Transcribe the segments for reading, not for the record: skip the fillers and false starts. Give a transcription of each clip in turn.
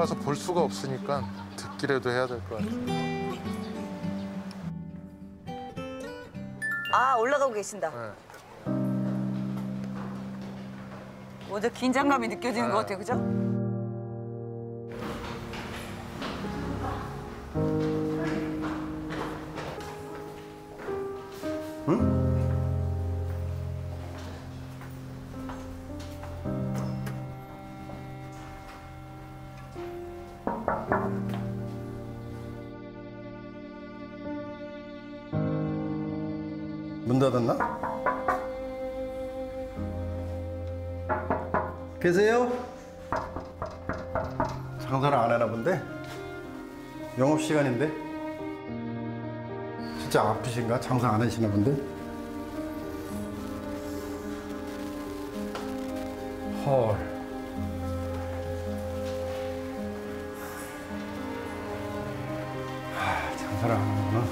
올라가서 볼 수가 없으니까 듣기라도 해야 될 것 같아요. 아, 올라가고 계신다. 네. 먼저 긴장감이 느껴지는 것 같아요, 그죠? 문 닫았나? 계세요? 장사를 안 하나 본데? 영업시간인데? 진짜 아프신가? 장사 안 하시나 본데? 헐. 장사를 안 하는구나.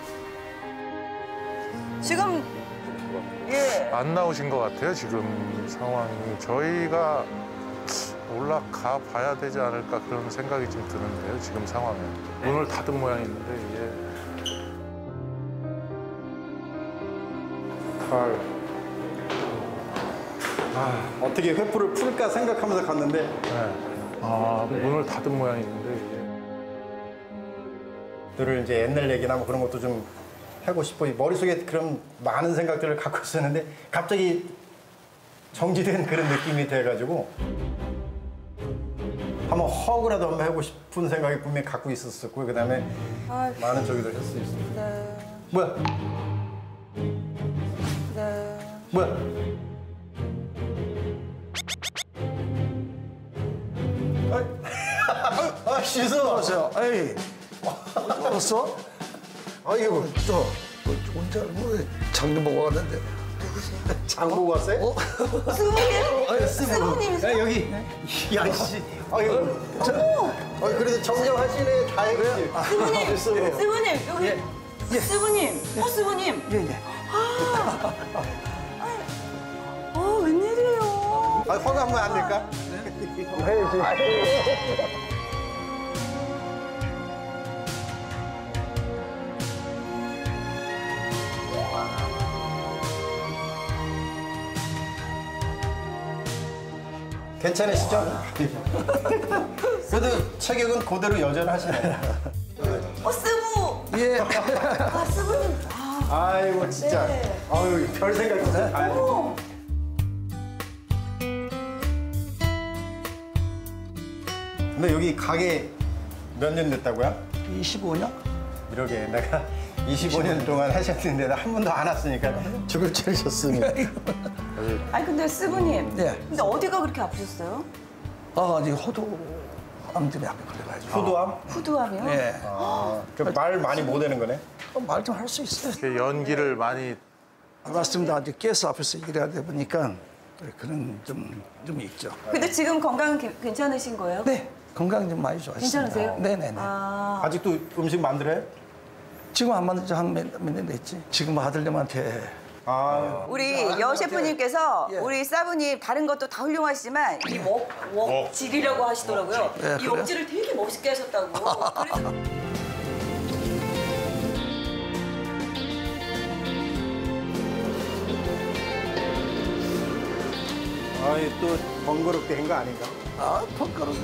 지금, 예. 안 나오신 것 같아요, 지금 상황이. 저희가 올라가 봐야 되지 않을까 그런 생각이 좀 드는데요, 지금 상황에. 문을 닫은 모양인데, 이게. 어떻게 회포를 풀까 생각하면서 갔는데 네. 아, 문을 닫은 모양인데, 이게. 늘 이제 옛날 얘기나 뭐 그런 것도 좀 하고 싶어. 머릿속에 그런 많은 생각들을 갖고 있었는데 갑자기 정지된 그런 느낌이 돼가지고 한번 허그라도 한번 하고 싶은 생각이 분명히 갖고 있었었고 그다음에 많은 저기를 할 수 있어. 네. 뭐야? 네. 뭐야? 씻어. 어서요. 에이, 왔어? 아이고, 또 혼자 뭐 장도 보고 왔는데. 장 보고 왔어요? 스부님! 스부님! 야, 여기. 야, 씨. 아이고. 그래도 정정하시네. 다행이지. 스부님! 스부님! 여기! 예. 스부님! 스부님! 예, 예. 웬일이에요? 허가 한번 안 될까? 괜찮으시죠? 그래도 체격은 그대로 여전하시네. 스부! 예. 스부님! 아이고 진짜. 네. 아유 별 생각이 없어요. 아이고. 근데 여기 가게 몇 년 됐다고요? 25년? 이러게 내가 25년 동안 하셨는데 나 한 번도 안 왔으니까 죽을 뻔하셨습니다. 아니, 근데 스부님. 네. 근데 어디가 그렇게 아프셨어요? 이제 호두암 때문에 약간 걸려가지고. 후도암? 후두암이요? 예. 말 많이 못 하는 거네. 말 좀 할 수 있어요. 이렇게 연기를 많이. 맞습니다. 이제 가스 앞에서 일해야 돼 보니까 그런 좀 있죠. 근데 지금 건강은 괜찮으신 거예요? 네. 건강 좀 많이 좋아졌습니다. 괜찮으세요? 네네네. 아직도 아직도 음식 만들어요? 지금 안 만든 지 한 몇 년 됐지. 지금 아들님한테 우리 여 셰프님께서 예. 우리 사부님 다른 것도 다 훌륭하시지만 이 웍질이라고 하시더라고요. 예, 이 그래요? 웍질을 되게 멋있게 하셨다고. 그래서 아이 또 번거롭게 한 거 아닌가? 턱가루.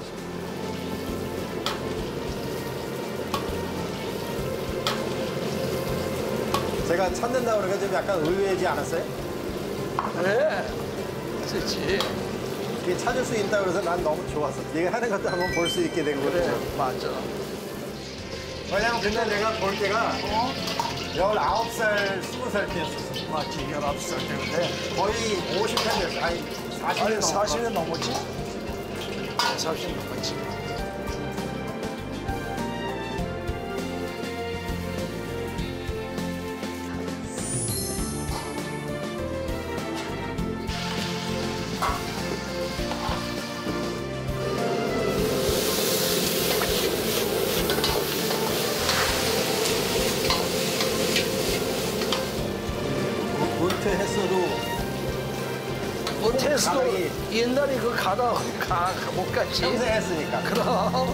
제가 찾는다고 그러니까 좀 약간 의외지 않았어요? 네. 그렇지. 이게 찾을 수 있다고 그래서 난 너무 좋았어. 네가 하는 것도 한번 볼 수 있게 된 거죠. 맞아. 왜냐면 그때 내가 볼 때가 19살, 20살 때였었어. 맞지. 19살 때인데. 거의 50년 됐어. 아니, 40년 40년 넘었지? 40년 넘었지. 은퇴했어도 제주도 옛날에 그 못 갔지. 평생 했으니까. 그럼.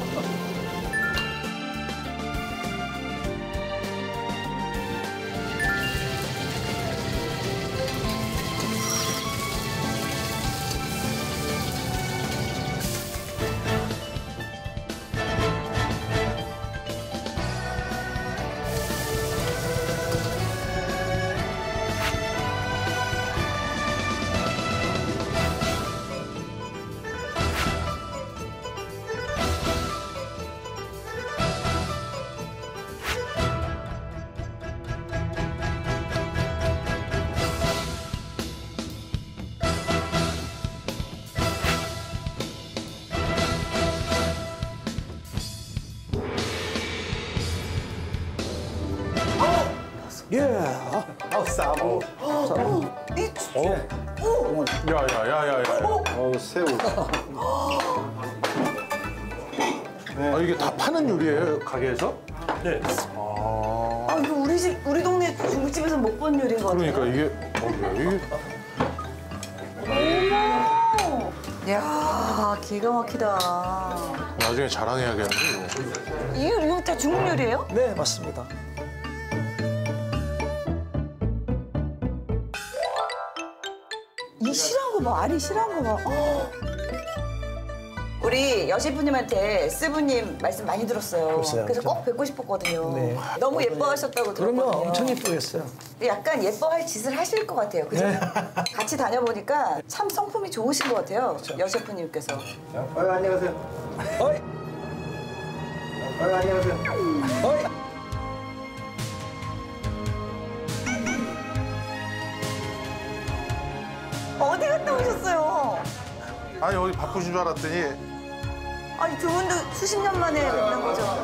예. 아우 싸고. 야야야야야. 새우. 아, 이게 다 파는 요리예요 가게에서? 네. 아 이거 우리 동네 중국집에서 못 본 요리인 것 같아요. 그러니까 이게 어머. 야 기가 막히다. 나중에 자랑해야겠는데 이거. 이거 다 중국 요리예요? 네, 맞습니다. 이 실한 거 봐, 알이 실한 거 봐. 우리 여셰프님한테 스부님 말씀 많이 들었어요. 글쎄요, 그래서 좀. 꼭 뵙고 싶었거든요. 네. 너무 예뻐하셨다고 그러면 들었거든요. 엄청 예쁘겠어요. 약간 예뻐할 짓을 하실 것 같아요. 그죠? 같이 다녀보니까 참 성품이 좋으신 것 같아요. 여셰프님께서. 안녕하세요. 어이, 안녕하세요. 어이. 어디 갔다 오셨어요? 아니 여기 바쁘신 줄 알았더니 아니 두 분도 수십 년 만에 뵙는 거죠?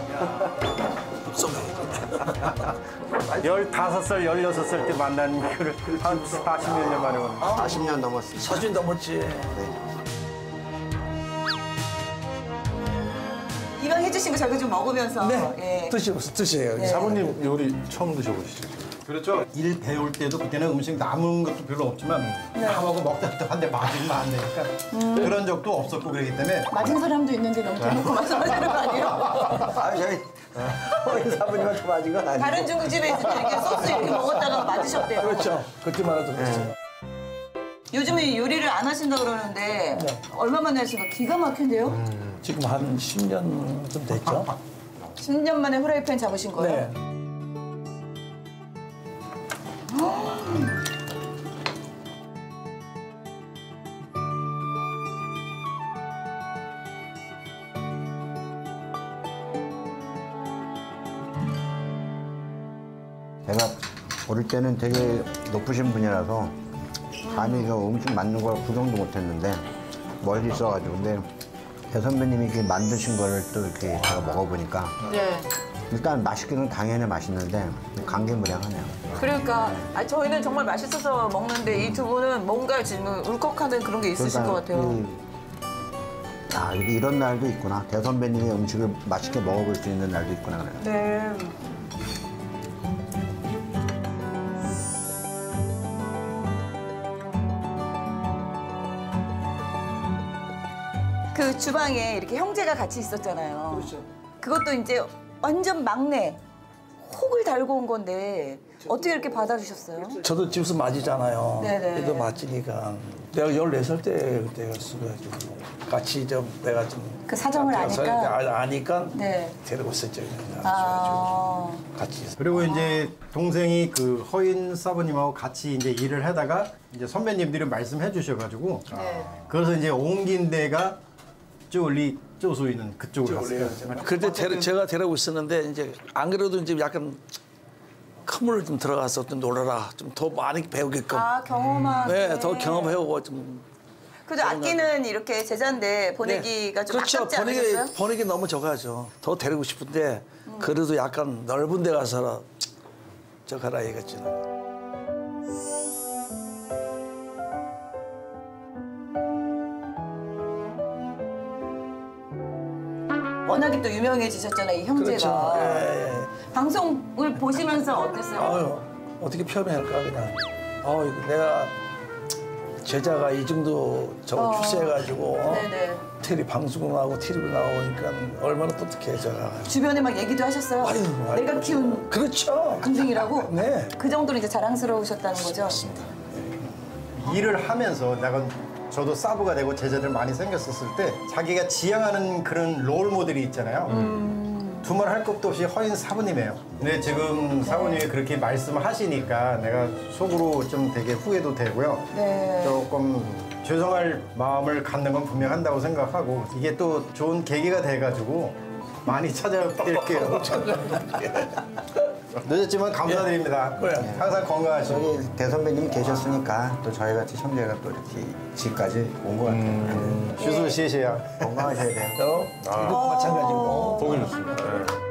15살, 16살 때 만난 그를 한 40몇 년 만에 오는. 40년 넘었습니다. 사진 넘었지. 이왕 해주신 거 저희가 좀 먹으면서. 네. 예. 드세요. 사모님 요리 처음 드셔보시죠? 그렇죠. 일 배울 때도 그때는 음식 남은 것도 별로 없지만 다 먹고 먹다 또 한 대 맞으면 안 되니까 그런 적도 없었고 그러기 때문에 맞은 사람도 있는데 너무 대놓고 말씀하시는 거 아니에요? 아, 저희 어린 사부님한테 맞은 건 아니고. 다른 중국집에 있을 때 이렇게 소스 이렇게 먹었다가 맞으셨대요. 그렇죠. 그때만 해도 그랬어요. 요즘에 요리를 안 하신다 그러는데 얼마 만에 하신 거 기가 막힌데요? 지금 한 10년 좀 됐죠? 10년 만에 후라이팬 잡으신 거예요? 네. 제가 어릴 때는 되게 높으신 분이라서 감히 그 음식 만든 걸 구경도 못했는데 멀리 있어가지고 근데 대선배님이 이렇게 만드신 거를 또 이렇게 제가 먹어보니까 네. 일단 맛있기는 당연히 맛있는데 감개무량하네요. 그러니까 저희는 정말 맛있어서 먹는데 이 두 분은 뭔가 지금 울컥하는 그런 게 있으신 것 같아요. 아, 이런 날도 있구나. 대선배님의 음식을 맛있게 먹어볼 수 있는 날도 있구나 그래요. 네. 그 주방에 이렇게 형제가 같이 있었잖아요. 그렇죠. 그것도 이제 완전 막내, 혹을 달고 온 건데 어떻게 이렇게 받아주셨어요? 저도 집에서 맞이잖아요. 네네. 그래도 맞으니까 내가 14살 때 그때였어가지고 같이 좀 내가 좀 그 사정을 아니까? 아니까 네. 데리고 있었죠. 아, 같이 있어. 그리고 이제 동생이 그 허인 사부님하고 같이 이제 일을 하다가 이제 선배님들이 말씀해 주셔가지고 네. 그래서 이제 옮긴 데가 쪼리 쪼수이는 그쪽으로 갔어요. 그때 제가 데리고 있었는데 이제 안 그래도 이제 약간 큰 물을 좀 들어가서 좀 놀아라, 좀 더 많이 배우게끔. 경험하게. 네, 더 경험해오고 좀. 그래도 악기는 이렇게 제자인데 보내기가 좀 그렇죠. 아깝지 않으셨어요? 보내기 너무 적어야죠. 더 데리고 싶은데 그래도 약간 넓은 데 가서 저 가라 이거지. 워낙에 또 유명해지셨잖아요, 이 형제가. 그렇죠. 예. 방송을 보시면서 어땠어요? 아유, 어떻게 표현할까 그냥. 이거 내가 제자가 이 정도 저거 출세해가지고 네네. 테레비 방송하고 TV로 나오니까 얼마나 뿌듯해 제가. 주변에 막 얘기도 하셨어요. 아유, 내가 키운 그렇죠. 금등이라고. 네. 그 정도로 이제 자랑스러우셨다는 거죠. 일을 하면서 저도 사부가 되고 제자들 많이 생겼었을 때 자기가 지향하는 그런 롤 모델이 있잖아요. 두말 할 것도 없이 허인 사부님이에요. 근데 지금 사부님이 그렇게 말씀하시니까 내가 속으로 좀 되게 후회도 되고요. 네. 조금 죄송할 마음을 갖는 건 분명한다고 생각하고 이게 또 좋은 계기가 돼가지고 많이 찾아뵐게요. 늦었지만 감사드립니다. 네. 항상 건강하시고. 저기 대선배님 계셨으니까 또 저희 같이 형제가 또 이렇게 지금까지 온 것 같아요. 슈수 시시야. 건강하셔야 돼요. 이것도 마찬가지고. 보기 좋습니다. 네.